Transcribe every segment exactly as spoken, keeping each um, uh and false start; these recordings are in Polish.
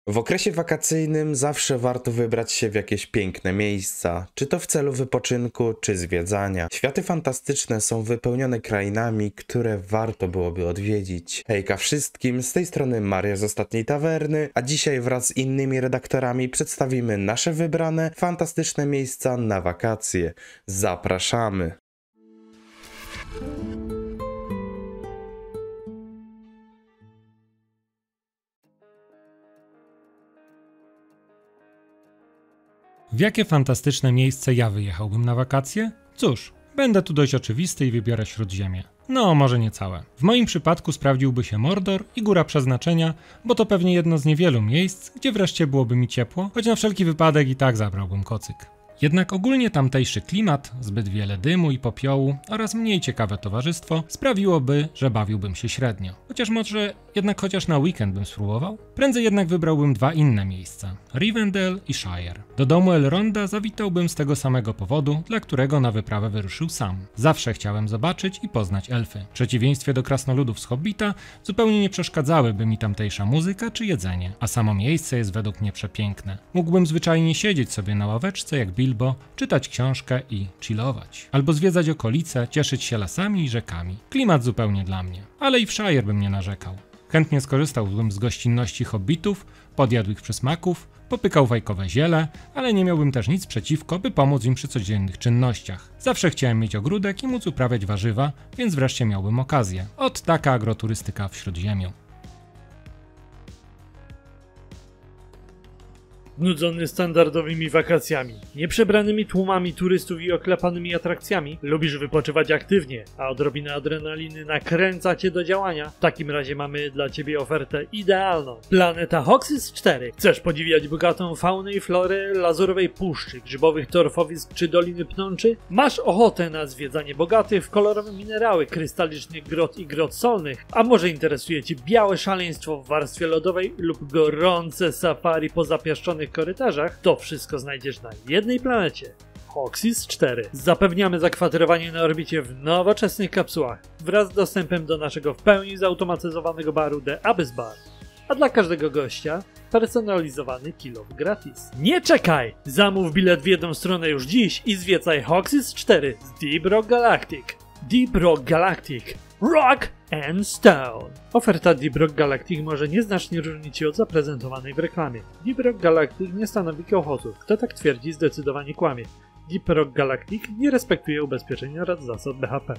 W okresie wakacyjnym zawsze warto wybrać się w jakieś piękne miejsca, czy to w celu wypoczynku, czy zwiedzania. Światy fantastyczne są wypełnione krainami, które warto byłoby odwiedzić. Hejka wszystkim, z tej strony Maria z Ostatniej Tawerny, a dzisiaj wraz z innymi redaktorami przedstawimy nasze wybrane, fantastyczne miejsca na wakacje. Zapraszamy! W jakie fantastyczne miejsce ja wyjechałbym na wakacje? Cóż, będę tu dość oczywisty i wybiorę Śródziemie. No, może nie całe. W moim przypadku sprawdziłby się Mordor i Góra Przeznaczenia, bo to pewnie jedno z niewielu miejsc, gdzie wreszcie byłoby mi ciepło, choć na wszelki wypadek i tak zabrałbym kocyk. Jednak ogólnie tamtejszy klimat, zbyt wiele dymu i popiołu oraz mniej ciekawe towarzystwo sprawiłoby, że bawiłbym się średnio. Chociaż może jednak chociaż na weekend bym spróbował? Prędzej jednak wybrałbym dwa inne miejsca, Rivendell i Shire. Do domu Elronda zawitałbym z tego samego powodu, dla którego na wyprawę wyruszył sam. Zawsze chciałem zobaczyć i poznać elfy. W przeciwieństwie do krasnoludów z Hobbita zupełnie nie przeszkadzałyby mi tamtejsza muzyka czy jedzenie, a samo miejsce jest według mnie przepiękne. Mógłbym zwyczajnie siedzieć sobie na ławeczce jak Bilbo, czytać książkę i chillować. Albo zwiedzać okolice, cieszyć się lasami i rzekami. Klimat zupełnie dla mnie. Ale i w Shire bym nie narzekał. Chętnie skorzystałbym z gościnności hobbitów, podjadł ich przysmaków, popykał fajkowe ziele, ale nie miałbym też nic przeciwko, by pomóc im przy codziennych czynnościach. Zawsze chciałem mieć ogródek i móc uprawiać warzywa, więc wreszcie miałbym okazję. Ot taka agroturystyka w Śródziemiu. Nudzony standardowymi wakacjami, nieprzebranymi tłumami turystów i oklepanymi atrakcjami, lubisz wypoczywać aktywnie, a odrobina adrenaliny nakręca cię do działania? W takim razie mamy dla ciebie ofertę idealną. Planeta Hoxis cztery. Chcesz podziwiać bogatą faunę i florę lazurowej puszczy, grzybowych torfowisk czy doliny pnączy? Masz ochotę na zwiedzanie bogatych w kolorowe minerały, krystalicznych grot i grot solnych? A może interesuje cię białe szaleństwo w warstwie lodowej lub gorące safari po zapiaszczonych korytarzach? To wszystko znajdziesz na jednej planecie. Hoxis cztery. Zapewniamy zakwaterowanie na orbicie w nowoczesnych kapsułach wraz z dostępem do naszego w pełni zautomatyzowanego baru The Abyss Bar. A dla każdego gościa personalizowany kilof gratis. Nie czekaj! Zamów bilet w jedną stronę już dziś i zwiedzaj Hoxis cztery z Deep Rock Galactic. Deep Rock Galactic. Rock and Stone. Oferta Deep Rock Galactic może nieznacznie różnić się od zaprezentowanej w reklamie. Deep Rock Galactic nie stanowi kołchozu. Kto tak twierdzi, zdecydowanie kłamie. Deep Rock Galactic nie respektuje ubezpieczeń oraz zasad B H P.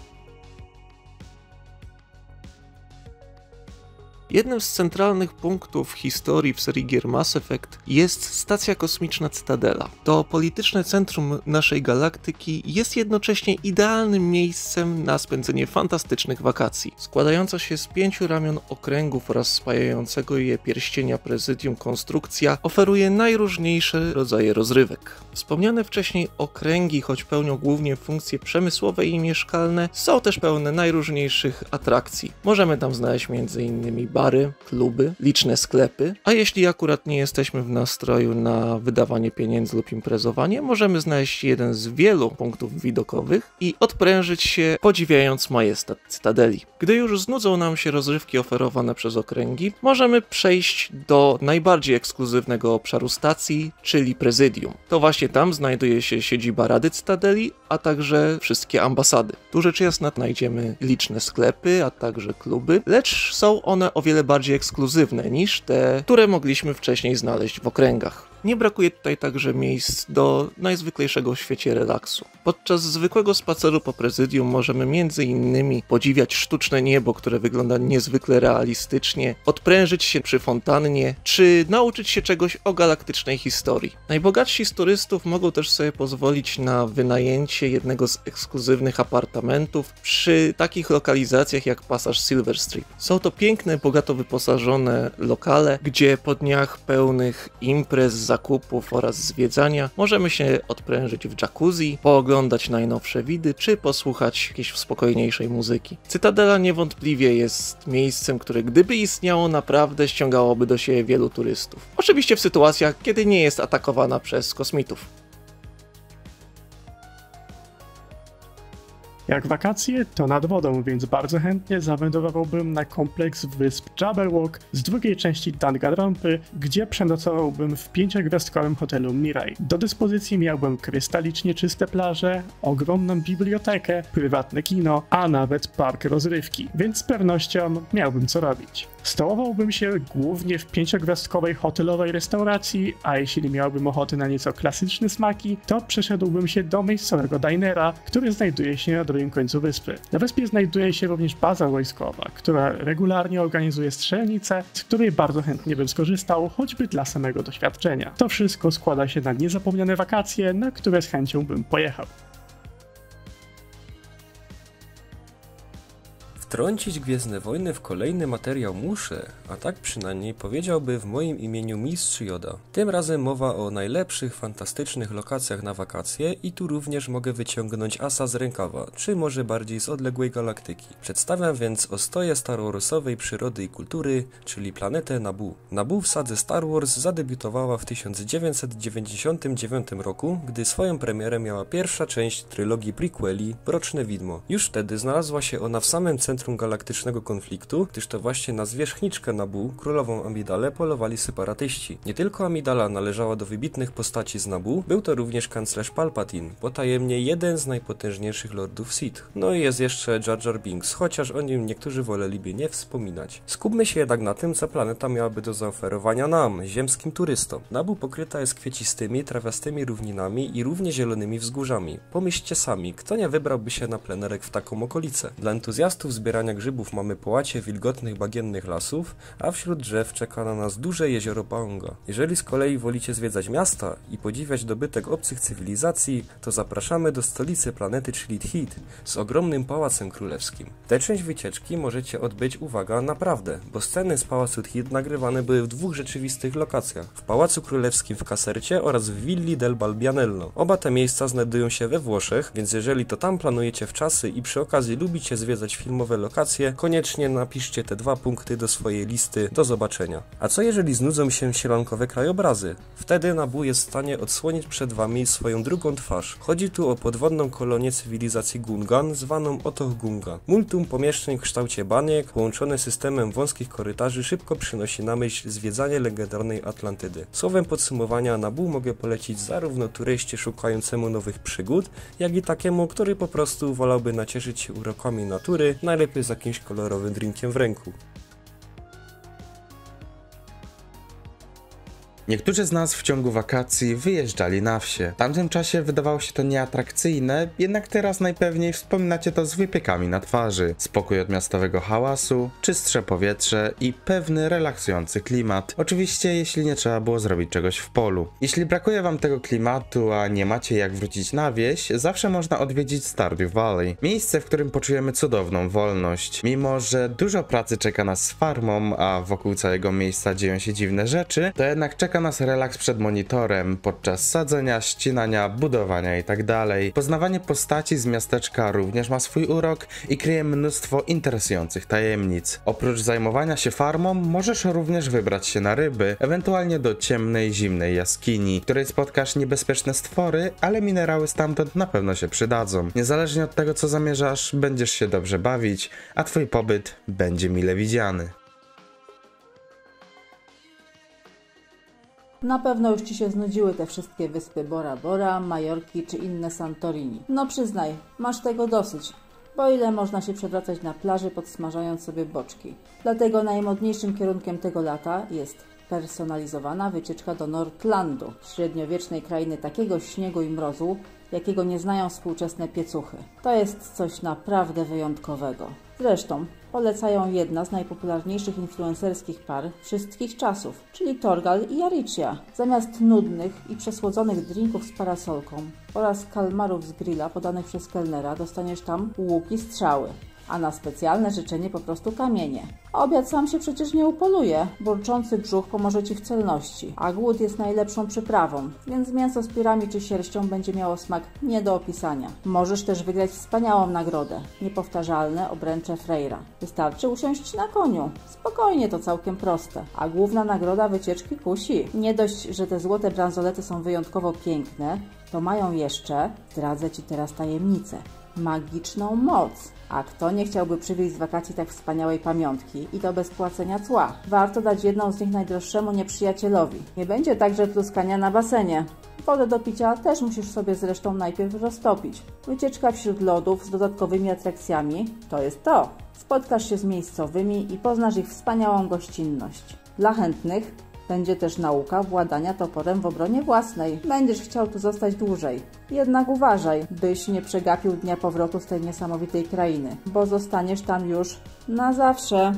Jednym z centralnych punktów historii w serii gier Mass Effect jest stacja kosmiczna Cytadela. To polityczne centrum naszej galaktyki jest jednocześnie idealnym miejscem na spędzenie fantastycznych wakacji. Składająca się z pięciu ramion okręgów oraz spajającego je pierścienia prezydium konstrukcja oferuje najróżniejsze rodzaje rozrywek. Wspomniane wcześniej okręgi, choć pełnią głównie funkcje przemysłowe i mieszkalne, są też pełne najróżniejszych atrakcji. Możemy tam znaleźć między innymi bary, kluby, liczne sklepy, a jeśli akurat nie jesteśmy w nastroju na wydawanie pieniędzy lub imprezowanie, możemy znaleźć jeden z wielu punktów widokowych i odprężyć się, podziwiając majestat Cytadeli. Gdy już znudzą nam się rozrywki oferowane przez okręgi, możemy przejść do najbardziej ekskluzywnego obszaru stacji, czyli prezydium. To właśnie tam znajduje się siedziba Rady Cytadeli, a także wszystkie ambasady. Tu rzecz jasna znajdziemy liczne sklepy, a także kluby, lecz są one o wiele bardziej ekskluzywne niż te, które mogliśmy wcześniej znaleźć w okręgach. Nie brakuje tutaj także miejsc do najzwyklejszego w świecie relaksu. Podczas zwykłego spaceru po prezydium możemy między innymi podziwiać sztuczne niebo, które wygląda niezwykle realistycznie, odprężyć się przy fontannie, czy nauczyć się czegoś o galaktycznej historii. Najbogatsi z turystów mogą też sobie pozwolić na wynajęcie jednego z ekskluzywnych apartamentów przy takich lokalizacjach jak pasaż Silver Street. Są to piękne, bogato wyposażone lokale, gdzie po dniach pełnych imprez, zakupów oraz zwiedzania możemy się odprężyć w jacuzzi, pooglądać najnowsze widy, czy posłuchać jakiejś spokojniejszej muzyki. Cytadela niewątpliwie jest miejscem, które gdyby istniało, naprawdę ściągałoby do siebie wielu turystów. Oczywiście w sytuacjach, kiedy nie jest atakowana przez kosmitów. Jak wakacje, to nad wodą, więc bardzo chętnie zawędrowałbym na kompleks wysp Jabberwock z drugiej części Danganronpy, gdzie przenocowałbym w pięciogwiazdkowym hotelu Mirai. Do dyspozycji miałbym krystalicznie czyste plaże, ogromną bibliotekę, prywatne kino, a nawet park rozrywki, więc z pewnością miałbym co robić. Stołowałbym się głównie w pięciogwiazdkowej hotelowej restauracji, a jeśli miałbym ochotę na nieco klasyczne smaki, to przeszedłbym się do miejscowego dinera, który znajduje się na drugim końcu wyspy. Na wyspie znajduje się również baza wojskowa, która regularnie organizuje strzelnice, z której bardzo chętnie bym skorzystał, choćby dla samego doświadczenia. To wszystko składa się na niezapomniane wakacje, na które z chęcią bym pojechał. Wtrącić Gwiezdne Wojny w kolejny materiał muszę, a tak przynajmniej powiedziałby w moim imieniu mistrz Yoda. Tym razem mowa o najlepszych, fantastycznych lokacjach na wakacje i tu również mogę wyciągnąć asa z rękawa, czy może bardziej z odległej galaktyki. Przedstawiam więc ostoję Star Warsowej przyrody i kultury, czyli planetę Naboo. Naboo w sadze Star Wars zadebiutowała w tysiąc dziewięćset dziewięćdziesiątym dziewiątym roku, gdy swoją premierę miała pierwsza część trylogii prequeli Mroczne Widmo. Już wtedy znalazła się ona w samym centrum galaktycznego konfliktu, gdyż to właśnie na zwierzchniczkę Naboo, królową Amidalę, polowali separatyści. Nie tylko Amidala należała do wybitnych postaci z Naboo, był to również kanclerz Palpatine, potajemnie jeden z najpotężniejszych lordów Sith. No i jest jeszcze Jar Jar Binks, chociaż o nim niektórzy woleliby nie wspominać. Skupmy się jednak na tym, co planeta miałaby do zaoferowania nam, ziemskim turystom. Naboo pokryta jest kwiecistymi, trawiastymi równinami i równie zielonymi wzgórzami. Pomyślcie sami, kto nie wybrałby się na plenerek w taką okolicę? Dla entuzjastów zbierania grzybów mamy połacie wilgotnych bagiennych lasów, a wśród drzew czeka na nas duże jezioro Paonga. Jeżeli z kolei wolicie zwiedzać miasta i podziwiać dobytek obcych cywilizacji, to zapraszamy do stolicy planety, czyli Thit, z ogromnym pałacem królewskim. Tę część wycieczki możecie odbyć, uwaga, naprawdę, bo sceny z pałacu Thit nagrywane były w dwóch rzeczywistych lokacjach. W Pałacu Królewskim w Casercie oraz w Villi del Balbianello. Oba te miejsca znajdują się we Włoszech, więc jeżeli to tam planujecie wczasy i przy okazji lubicie zwiedzać filmowe lokacje, koniecznie napiszcie te dwa punkty do swojej listy. Do zobaczenia. A co jeżeli znudzą się sielankowe krajobrazy? Wtedy Naboo jest w stanie odsłonić przed wami swoją drugą twarz. Chodzi tu o podwodną kolonię cywilizacji Gungan, zwaną Otoh Gunga. Multum pomieszczeń w kształcie baniek, połączone systemem wąskich korytarzy, szybko przynosi na myśl zwiedzanie legendarnej Atlantydy. Słowem podsumowania, Naboo mogę polecić zarówno turyście szukającemu nowych przygód, jak i takiemu, który po prostu wolałby nacieszyć się urokami natury, najlepiej z jakimś kolorowym drinkiem w ręku. Niektórzy z nas w ciągu wakacji wyjeżdżali na wsie. W tamtym czasie wydawało się to nieatrakcyjne, jednak teraz najpewniej wspominacie to z wypiekami na twarzy. Spokój od miastowego hałasu, czystsze powietrze i pewny relaksujący klimat. Oczywiście jeśli nie trzeba było zrobić czegoś w polu. Jeśli brakuje wam tego klimatu, a nie macie jak wrócić na wieś, zawsze można odwiedzić Stardew Valley. Miejsce, w którym poczujemy cudowną wolność. Mimo że dużo pracy czeka nas z farmą, a wokół całego miejsca dzieją się dziwne rzeczy, to jednak czeka nas relaks przed monitorem, podczas sadzenia, ścinania, budowania itd. Poznawanie postaci z miasteczka również ma swój urok i kryje mnóstwo interesujących tajemnic. Oprócz zajmowania się farmą, możesz również wybrać się na ryby, ewentualnie do ciemnej, zimnej jaskini, w której spotkasz niebezpieczne stwory, ale minerały stamtąd na pewno się przydadzą. Niezależnie od tego, co zamierzasz, będziesz się dobrze bawić, a twój pobyt będzie mile widziany. Na pewno już Ci się znudziły te wszystkie wyspy Bora Bora, Majorki czy inne Santorini. No przyznaj, masz tego dosyć, bo ile można się przewracać na plaży podsmażając sobie boczki. Dlatego najmodniejszym kierunkiem tego lata jest personalizowana wycieczka do Nordlandu, średniowiecznej krainy takiego śniegu i mrozu, jakiego nie znają współczesne piecuchy. To jest coś naprawdę wyjątkowego. Zresztą polecają jedna z najpopularniejszych influencerskich par wszystkich czasów, czyli Torgal i Aricia. Zamiast nudnych i przesłodzonych drinków z parasolką oraz kalmarów z grilla podanych przez kelnera dostaniesz tam łuki strzały, a na specjalne życzenie po prostu kamienie. Obiad sam się przecież nie upoluje, burczący brzuch pomoże Ci w celności, a głód jest najlepszą przyprawą, więc mięso z pirami czy sierścią będzie miało smak nie do opisania. Możesz też wygrać wspaniałą nagrodę, niepowtarzalne obręcze Freyra. Wystarczy usiąść na koniu. Spokojnie, to całkiem proste. A główna nagroda wycieczki kusi. Nie dość, że te złote bransolety są wyjątkowo piękne, to mają jeszcze, zdradzę Ci teraz tajemnicę, magiczną moc. A kto nie chciałby przywieźć z wakacji tak wspaniałej pamiątki i to bez płacenia cła? Warto dać jedną z nich najdroższemu nieprzyjacielowi. Nie będzie także pluskania na basenie. Wodę do picia też musisz sobie zresztą najpierw roztopić. Wycieczka wśród lodów z dodatkowymi atrakcjami to jest to. Spotkasz się z miejscowymi i poznasz ich wspaniałą gościnność. Dla chętnych będzie też nauka władania toporem w obronie własnej. Będziesz chciał tu zostać dłużej. Jednak uważaj, byś nie przegapił dnia powrotu z tej niesamowitej krainy, bo zostaniesz tam już na zawsze.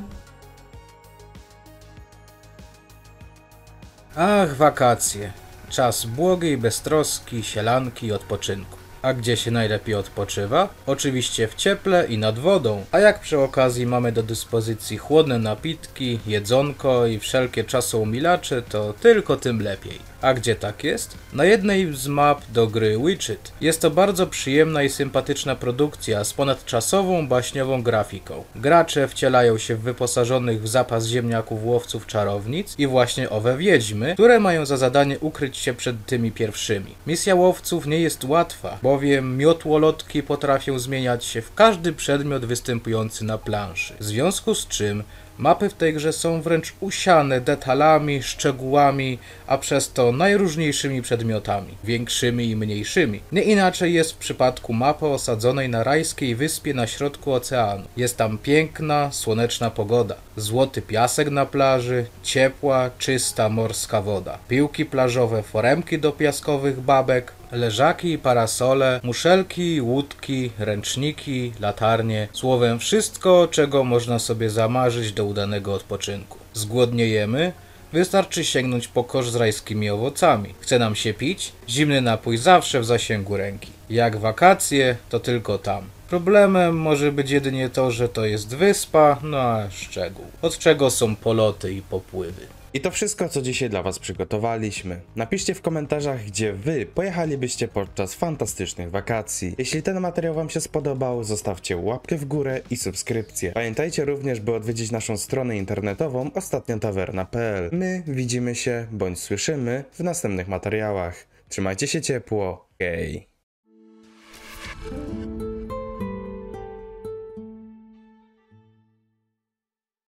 Ach, wakacje. Czas błogiej beztroski, sielanki i odpoczynku. A gdzie się najlepiej odpoczywa? Oczywiście w cieple i nad wodą. A jak przy okazji mamy do dyspozycji chłodne napitki, jedzonko i wszelkie czasoumilacze, to tylko tym lepiej. A gdzie tak jest? Na jednej z map do gry Witcher. Jest to bardzo przyjemna i sympatyczna produkcja z ponadczasową, baśniową grafiką. Gracze wcielają się w wyposażonych w zapas ziemniaków łowców czarownic i właśnie owe wiedźmy, które mają za zadanie ukryć się przed tymi pierwszymi. Misja łowców nie jest łatwa, bowiem miotłolotki potrafią zmieniać się w każdy przedmiot występujący na planszy. W związku z czym mapy w tej grze są wręcz usiane detalami, szczegółami, a przez to najróżniejszymi przedmiotami, większymi i mniejszymi. Nie inaczej jest w przypadku mapy osadzonej na rajskiej wyspie na środku oceanu. Jest tam piękna, słoneczna pogoda, złoty piasek na plaży, ciepła, czysta morska woda, piłki plażowe, foremki do piaskowych babek, leżaki i parasole, muszelki, łódki, ręczniki, latarnie, słowem wszystko, czego można sobie zamarzyć do udanego odpoczynku. Zgłodniejemy? Wystarczy sięgnąć po kosz z rajskimi owocami. Chce nam się pić? Zimny napój zawsze w zasięgu ręki. Jak wakacje, to tylko tam. Problemem może być jedynie to, że to jest wyspa, no a szczegół. Od czego są poloty i popływy. I to wszystko, co dzisiaj dla Was przygotowaliśmy. Napiszcie w komentarzach, gdzie Wy pojechalibyście podczas fantastycznych wakacji. Jeśli ten materiał Wam się spodobał, zostawcie łapkę w górę i subskrypcję. Pamiętajcie również, by odwiedzić naszą stronę internetową ostatnia tawerna kropka p l. My widzimy się, bądź słyszymy w następnych materiałach. Trzymajcie się ciepło. Hej!